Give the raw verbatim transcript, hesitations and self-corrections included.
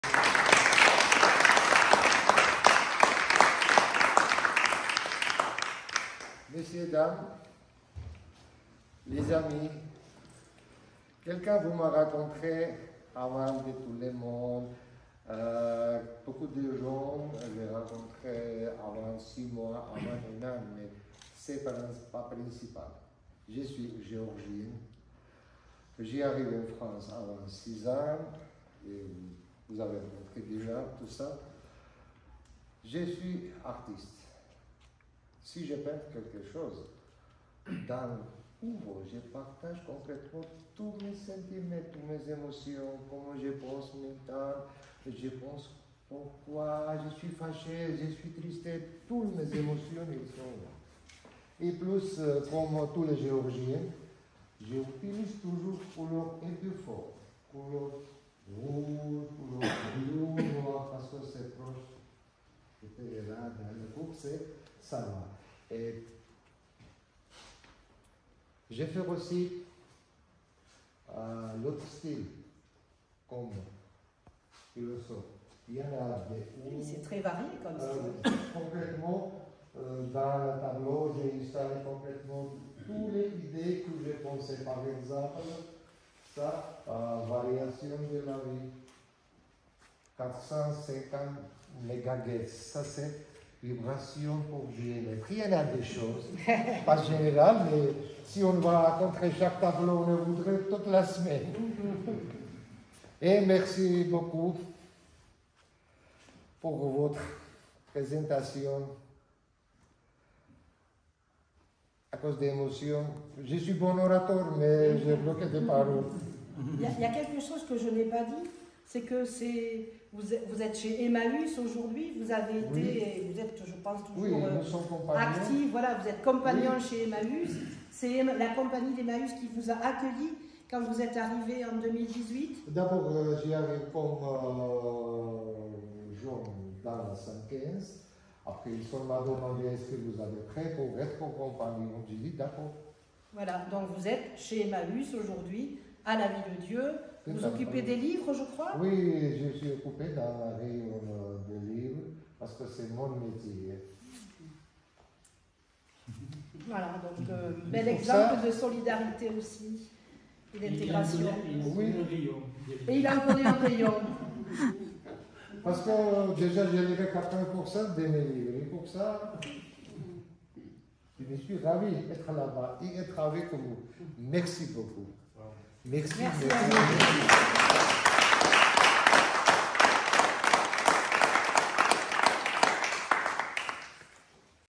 Messieurs, dames, les amis, quelqu'un vous m'a rencontré avant de tout le monde. Euh, beaucoup de gens, j'ai rencontré avant six mois, avant un an, mais ce n'est pas, pas principal. Je suis géorgien. J'y arrive en France avant six ans, et vous avez montré déjà tout ça. Je suis artiste. Si je peins quelque chose, dans l'ouvre, je partage complètement tous mes sentiments, toutes mes émotions, comment je pense maintenant, je pense pourquoi je suis fâché, je suis triste, toutes mes émotions ils sont là. Et plus, comme tous les géorgiens, j'utilise toujours couleur un peu fort, couleur rouge, couleur bleu, noir, parce que c'est proche. C'était là dans le groupe, c'est ça va. Et j'ai fait aussi euh, l'autre style, comme philosophe. Il y en a des. Oui, c'est très varié comme ça. Euh, complètement, euh, dans le tableau, j'ai installé complètement toutes les idées que j'ai pensées. Par exemple, ça, euh, variation de la vie, quatre cent cinquante mégahertz. Ça, c'est vibration pour bien-être. Il y en a des choses, pas générales, mais si on va rencontrer chaque tableau, on le voudrait toute la semaine. Et merci beaucoup pour votre présentation. À cause d'émotions, je suis bon orateur, mais j'ai bloqué des paroles. Il y, a, il y a quelque chose que je n'ai pas dit, c'est que c'est vous, êtes, vous êtes chez Emmaüs aujourd'hui, vous avez été, oui. Vous êtes, je pense, toujours oui, euh, actif, voilà, vous êtes compagnon oui. Chez Emmaüs. C'est la compagnie d'Emmaüs qui vous a accueilli quand vous êtes arrivé en deux mille dix-huit. D'abord, euh, j'y arrive comme euh, jeune dans la cent quinze. Après, ils m'a demandé est-ce que vous avez prêt pour être compagnie. J'ai dit d'accord. Voilà, donc vous êtes chez Emmaüs aujourd'hui, à la vie de Dieu. Vous vous occupez des livres, je crois? Oui, je suis occupé dans la rayon des livres parce que c'est mon métier. Voilà, donc euh, bel exemple ça, de solidarité aussi et d'intégration. Oui. Et il en connaît un rayon. Parce que déjà j'ai levé quatre-vingts pour cent de mes livres. Et pour ça, je suis ravi d'être là-bas et être avec vous. Merci beaucoup. Merci. Merci. Merci.